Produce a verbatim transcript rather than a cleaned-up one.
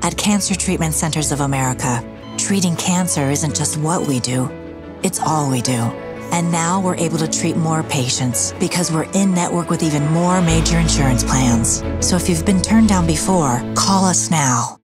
At Cancer Treatment Centers of America, treating cancer isn't just what we do, it's all we do. And now we're able to treat more patients because we're in network with even more major insurance plans. So if you've been turned down before, call us now.